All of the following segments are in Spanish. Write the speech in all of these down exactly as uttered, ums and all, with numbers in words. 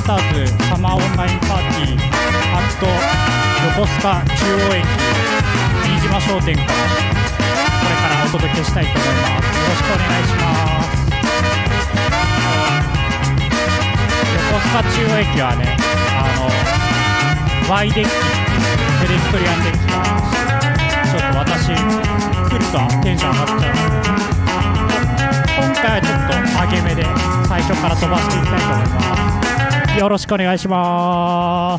ターズサマーオンラインパーティー横須賀中央駅飯島商店からこれからお届けしたいと思います。よろしくお願いします。横須賀中央駅はね、あの Y デッキっていうペデストリアンデッキがありまして、ちょっと私来るとテンション上がっちゃうので、今回はちょっと上げ目で最初から飛ばしていきたいと思います。よろしくお願いします。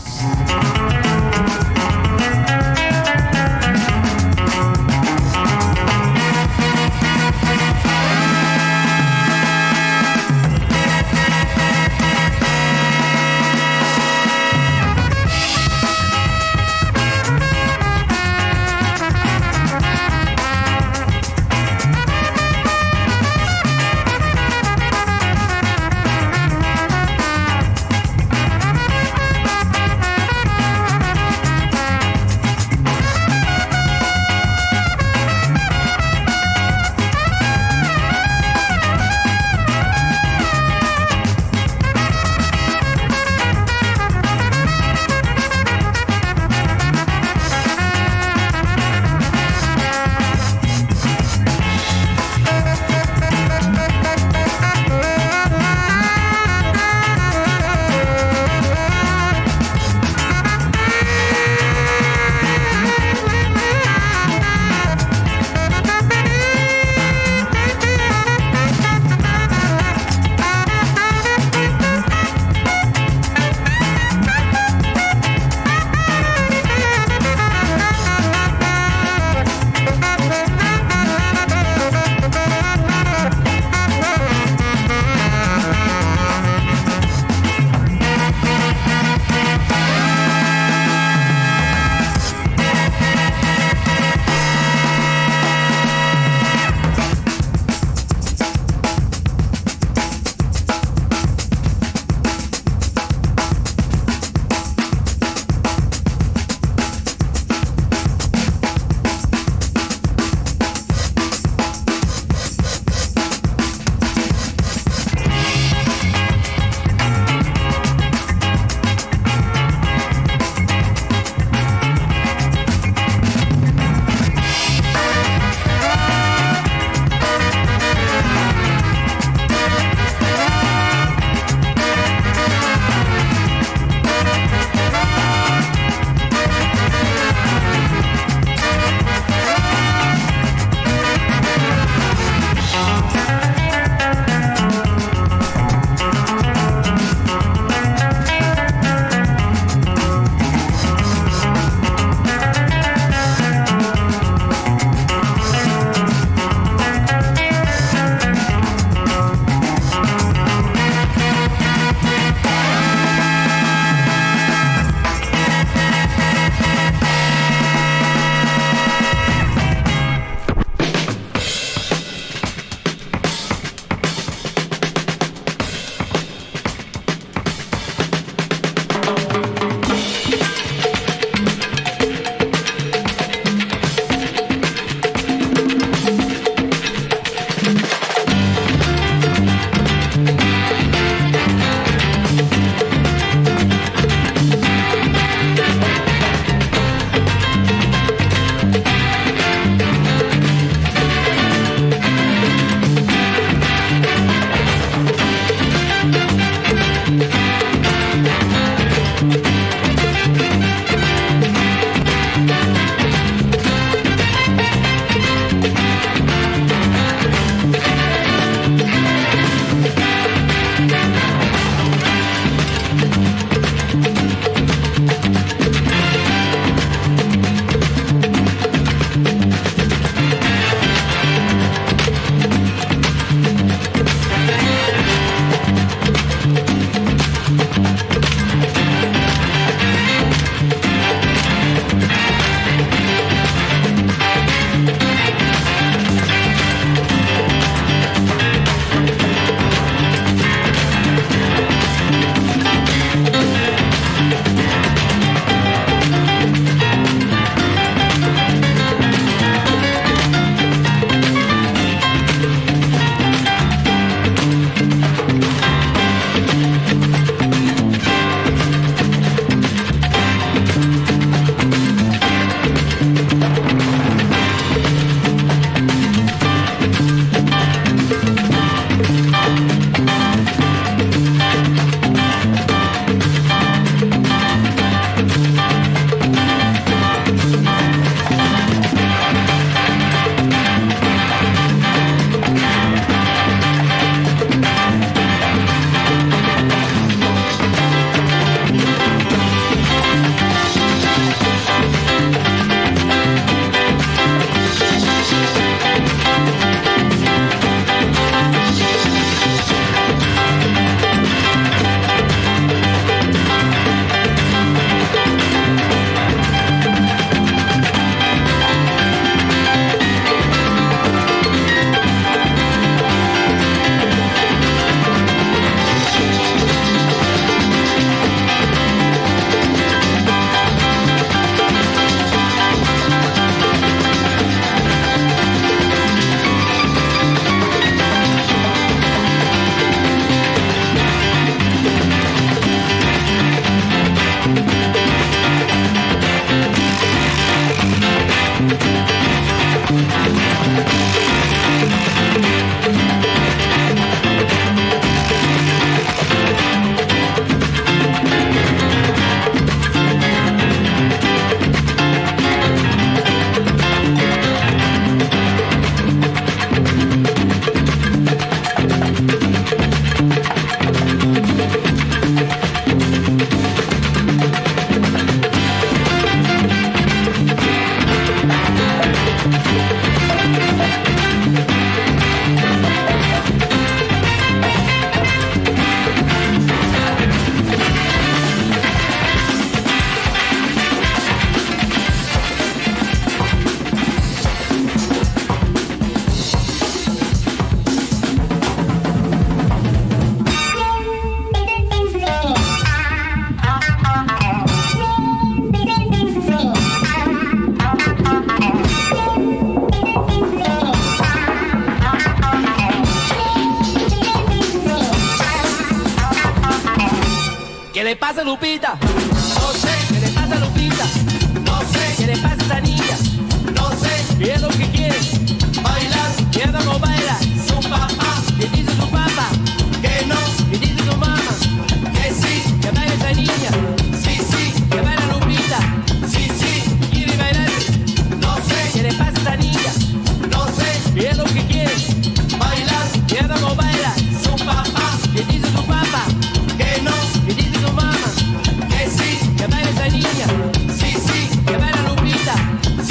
¿Qué le pasa a Lupita? No sé. ¿Qué le pasa a Lupita? No sé. ¿Qué le pasa a esa niña? No sé. ¿Qué es lo que quiere? Bailar. ¿Qué no baila? Su papá. ¿Qué dice su papá? Que no. ¿Qué dice su mamá? Que sí. ¿Que baila esa niña? Sí, sí. ¿Que baila Lupita? Sí, sí. ¿Quiere bailar? No sé. ¿Qué le pasa a esa niña? No sé. ¿Qué es lo que quiere? Bailar. ¿Qué no baila? Su papá. ¿Qué dice su papá? Que no. ¿Qué dice su mamá? Que sí. ¿Que baila esa niña? Sí, sí. ¿Que baila Lupita?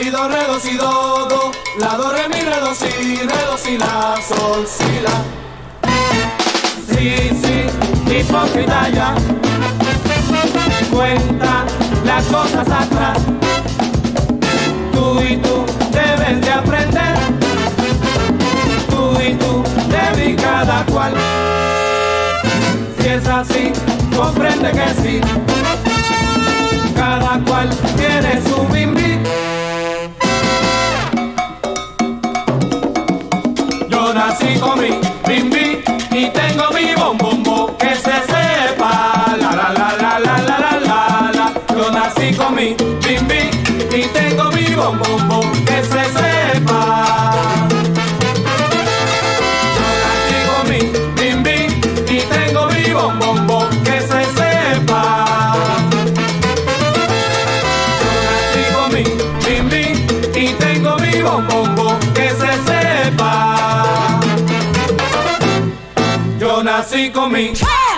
si, do, re, do, si, do, do, la, do, re, mi, re, do, si, re, do, si, la, sol, si, la. Sí, sí, hipócrita ya, cuenta las cosas atrás. Tú y tú debes de aprender, tú y tú debes cada cual. Si es así, comprende que sí, cada cual tiene su bimbi. Yo nací con mi bimbi y tengo mi bombombo, que se sepa, la la la la la la la la la. Yo nací con mi bimbi y tengo mi bombombo, que se sepa. Yo nací con mi bimbi y tengo mi bombombo, que se sepa. Yo nací con mi bimbi y tengo mi bombombo, que se sepa. Yo nací con mi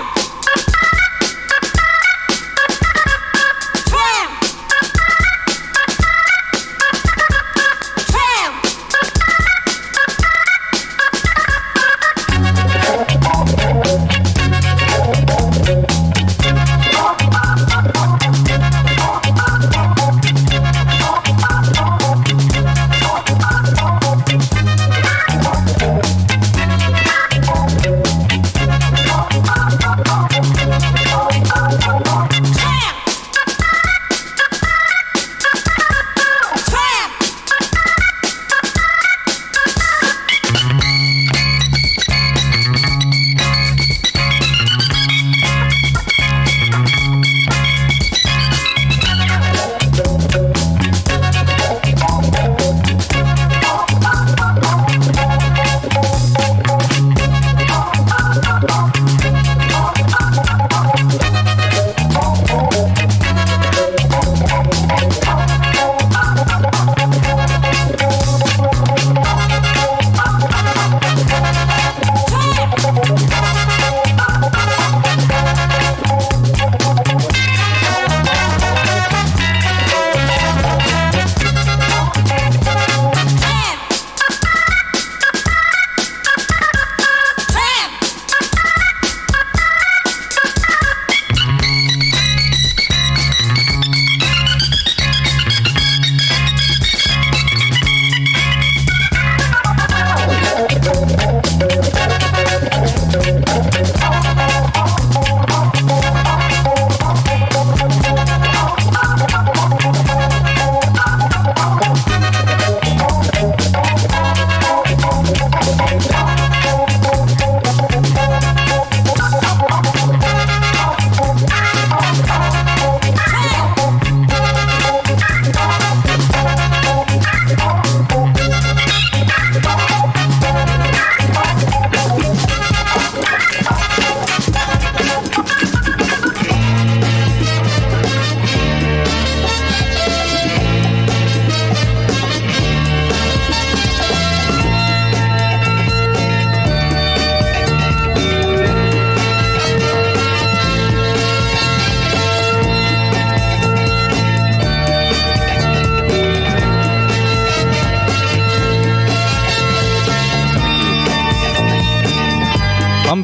乾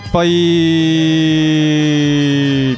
杯。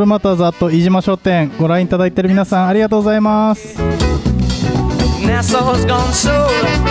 マターズアット飯島商店ご覧いただいている皆さんありがとうございます。 Nassau's gone solar.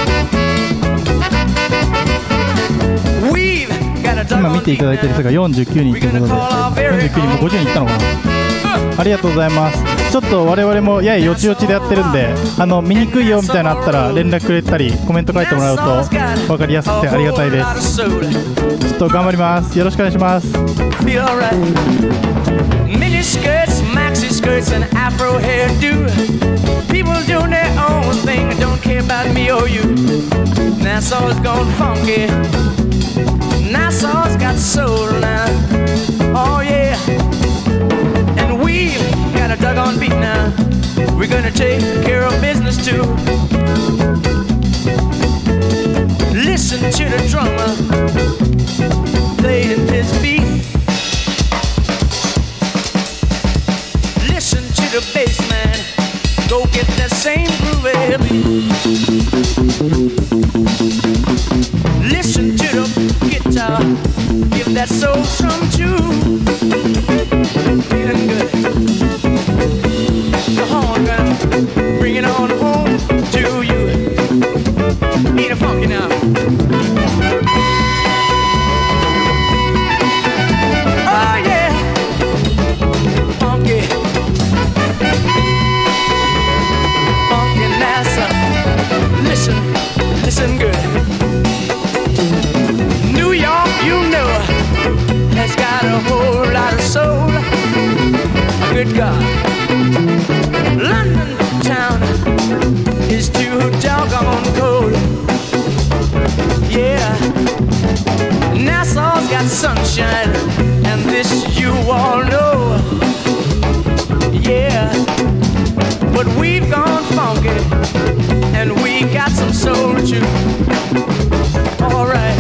We've got a dog 今見ていただいている人がよんじゅうきゅうにんということで、よんじゅうきゅうにんもごじゅうにんいったのかな。ありがとうございます。ちょっと我々もややよちよちでやってるんで、あの見にくいよみたいなのあったら連絡くれたりコメント書いてもらうと分かりやすくてありがたいです。ちょっと頑張ります。よろしくお願いします。 Feel alright. Mini skirts, maxi skirts, and afro hairdo. People doing their own thing and don't care about me or you. Nassau's gone funky. Nassau's got soul now. Oh yeah. And we've got a doggone beat now. We're gonna take care of business too. Listen to the drummer playing his beat. Listen to the bass man, go get that same groove beat. Listen to the guitar, give that soul some tune. Feeling good. The horn gonna bring it on home to you. Ain't it funky now? Oh yeah, funky, funky Nassau. Listen, listen good. New York, you know, has got a whole lot of soul. Good God, London town is too doggone cold. Yeah, Nassau's got sunshine, and this you all know. Yeah, but we've gone funky, and we got some soul too. Alright,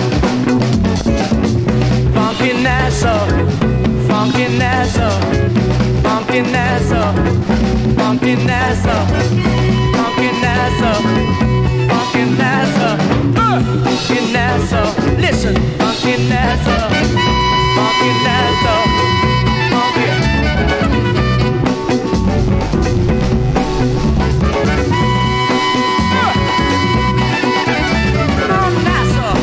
funky Nassau, funky Nassau, funky Nassau, funky Nassau, funky Nassau, funky Nassau, uh, funky Nassau. Listen, funky Nassau, funky Nassau, funky. Uh, come on, Nassau.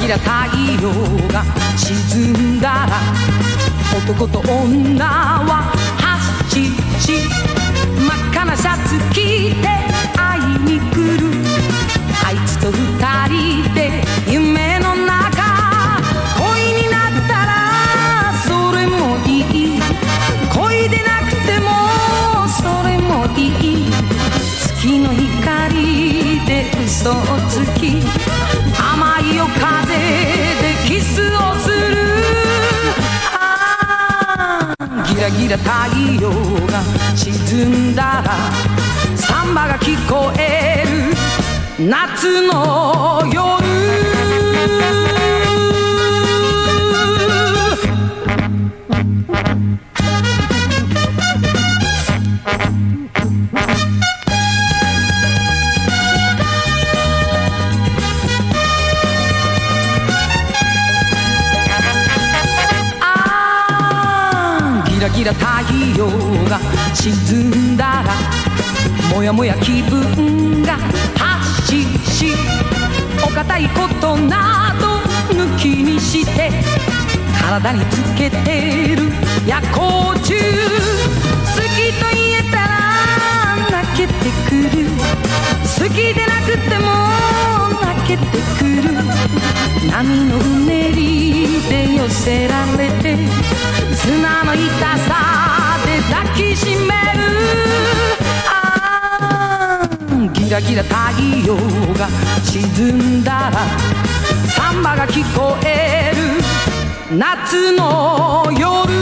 ギラ太陽が沈んだら男と女は走し真っ赤なシャツ着て会いに来るあいつと二人で夢の中恋になったらそれもいい恋でなくてもそれもいい月の光で嘘をつき甘い夜風でキスをするああギラギラ太陽が沈んだらサンバが聞こえる夏の夜ギラギラ太陽が沈んだらもやもや気分が発しお堅いことなど抜きにして体につけてる夜光虫好きと言えたら泣けてくる好きでなくても泣けてくる波のうねりで寄せられて砂の痛さで抱きしめるああギラギラ太陽が沈んだらサンバが聞こえる夏の夜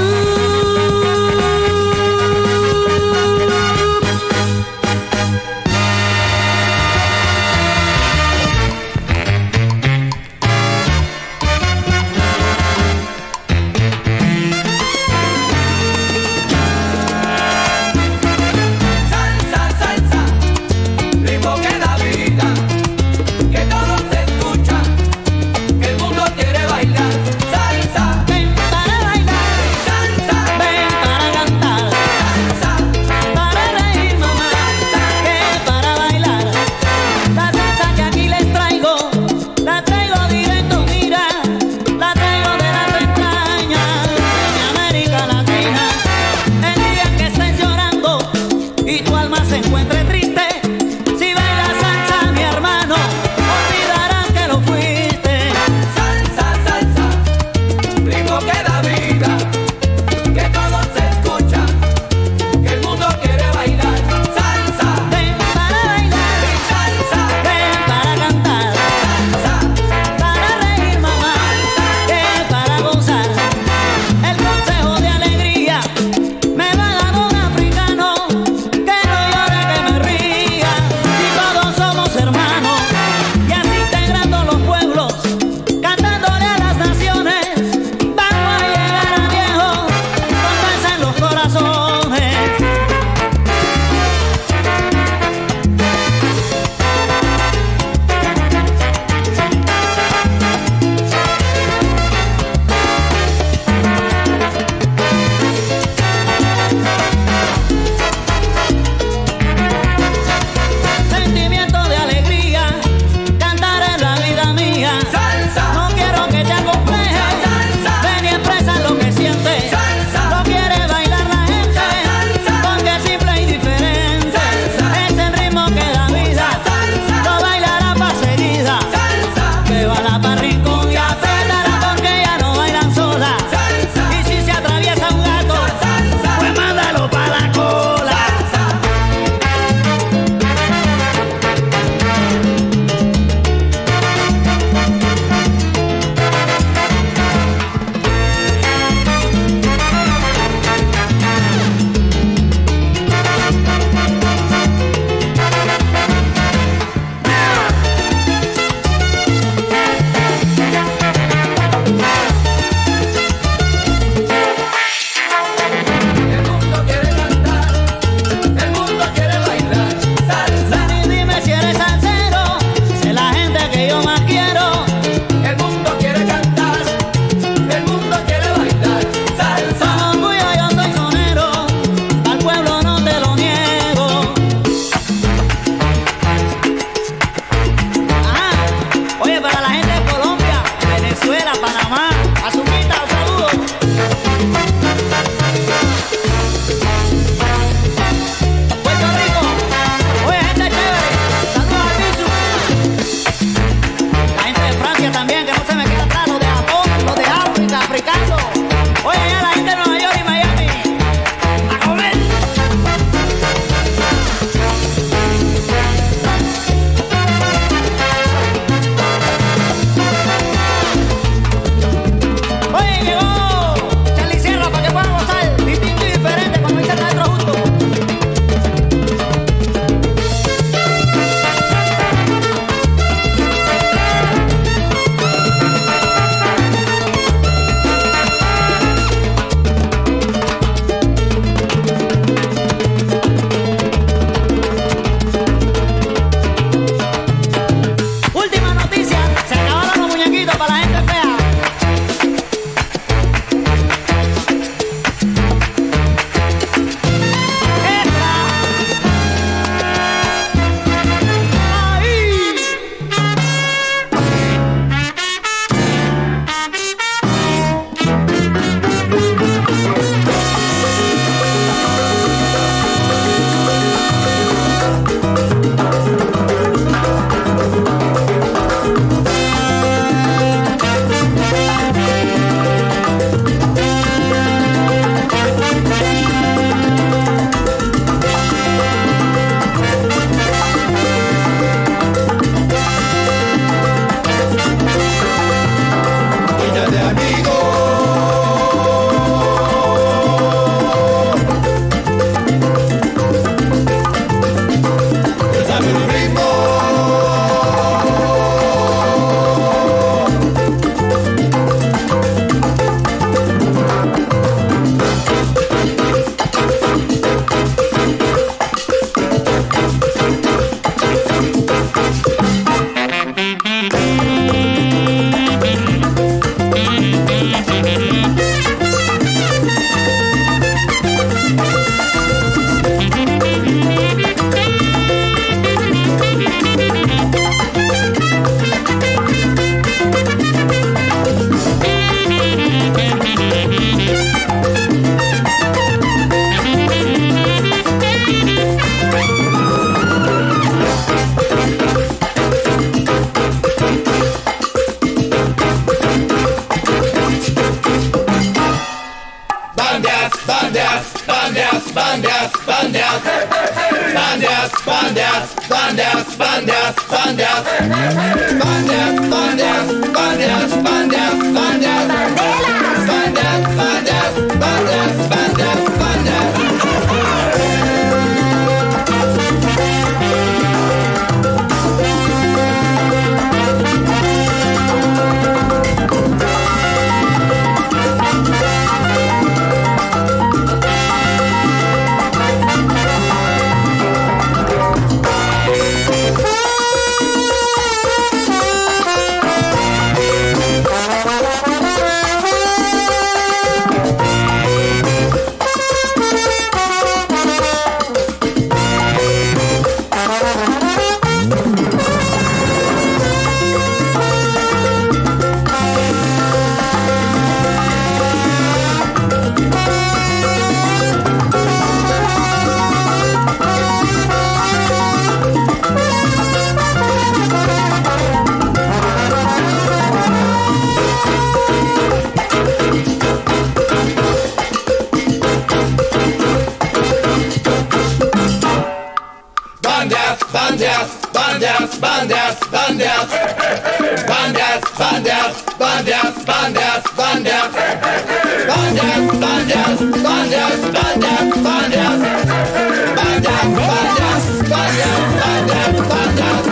bandas, bandas, bandas, bandas, bandas, bandas, bandas, bandas, bandas, bandas, bandas, bandas, bandas, bandas, bandas, bandas, bandas, bandas. Bandas, bandas, bandas, bandas, bandas, bandas, bandas, bandas, bandas, bandas, bandas, bandas, bandas, bandas, bandas, bandas, bandas, bandas,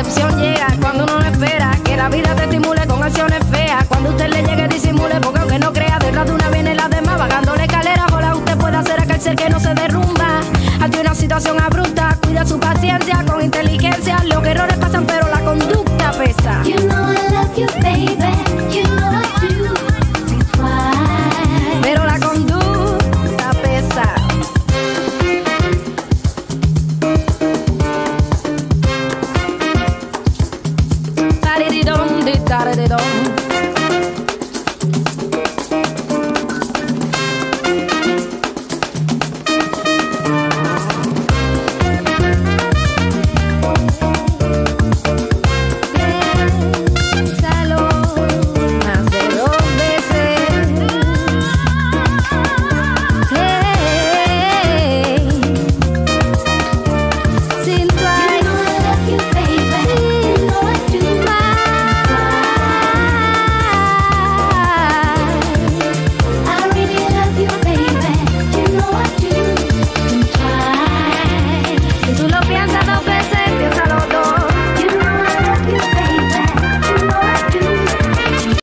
decepción llega cuando uno no espera que la vida te estimule con acciones feas. Cuando usted le llegue disimule, porque aunque no crea, detrás de una viene la demás vagando la escalera. Ojalá usted pueda hacer aquel ser que no se derrumba ante una situación abrupta. Cuida su paciencia con inteligencia. Los errores pasan pero la conducta pesa. You know I love you, baby.